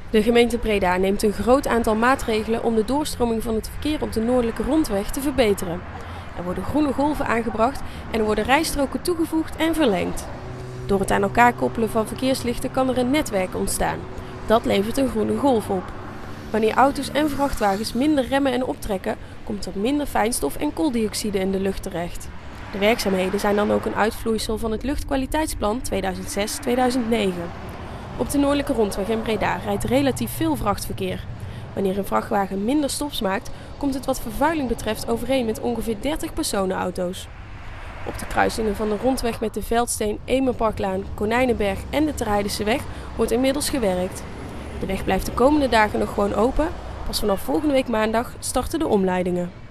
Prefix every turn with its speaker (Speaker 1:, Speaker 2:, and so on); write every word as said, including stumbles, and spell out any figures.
Speaker 1: De gemeente Breda neemt een groot aantal maatregelen om de doorstroming van het verkeer op de Noordelijke Rondweg te verbeteren. Er worden groene golven aangebracht en er worden rijstroken toegevoegd en verlengd. Door het aan elkaar koppelen van verkeerslichten kan er een netwerk ontstaan. Dat levert een groene golf op. Wanneer auto's en vrachtwagens minder remmen en optrekken, komt er minder fijnstof en kooldioxide in de lucht terecht. De werkzaamheden zijn dan ook een uitvloeisel van het luchtkwaliteitsplan tweeduizend zes tot tweeduizend negen. Op de Noordelijke Rondweg in Breda rijdt relatief veel vrachtverkeer. Wanneer een vrachtwagen minder stops maakt, komt het wat vervuiling betreft overeen met ongeveer dertig personenauto's. Op de kruisingen van de rondweg met de Veldsteen, Emerparklaan, Konijnenberg en de Terheidenseweg wordt inmiddels gewerkt. De weg blijft de komende dagen nog gewoon open. Pas vanaf volgende week maandag starten de omleidingen.